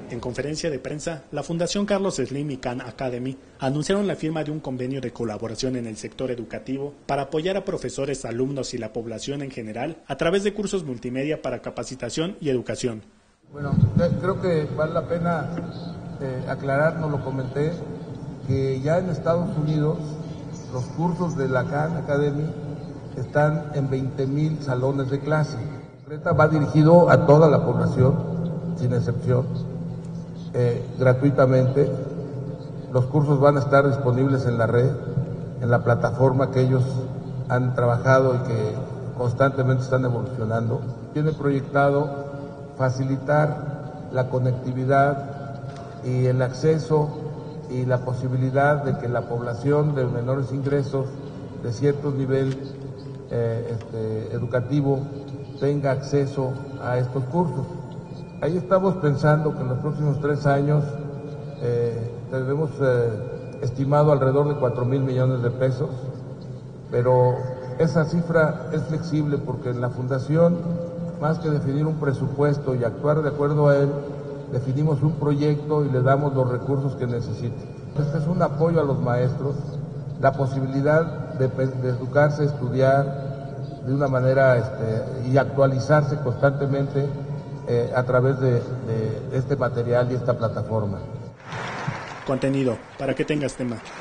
En conferencia de prensa, la Fundación Carlos Slim y Khan Academy anunciaron la firma de un convenio de colaboración en el sector educativo para apoyar a profesores, alumnos y la población en general a través de cursos multimedia para capacitación y educación. Bueno, creo que vale la pena aclarar, no lo comenté, que ya en Estados Unidos los cursos de la Khan Academy están en 20,000 salones de clase. Va dirigido a toda la población, sin excepción. Gratuitamente. Los cursos van a estar disponibles en la red, en la plataforma que ellos han trabajado y que constantemente están evolucionando. Tiene proyectado facilitar la conectividad y el acceso y la posibilidad de que la población de menores ingresos de cierto nivel educativo tenga acceso a estos cursos. Ahí estamos pensando que en los próximos 3 años tendremos estimado alrededor de 4,000 millones de pesos, pero esa cifra es flexible porque en la Fundación, más que definir un presupuesto y actuar de acuerdo a él, definimos un proyecto y le damos los recursos que necesite. Este es un apoyo a los maestros, la posibilidad de educarse, estudiar de una manera y actualizarse constantemente a través de este material y esta plataforma. Contenido para que tengas tema.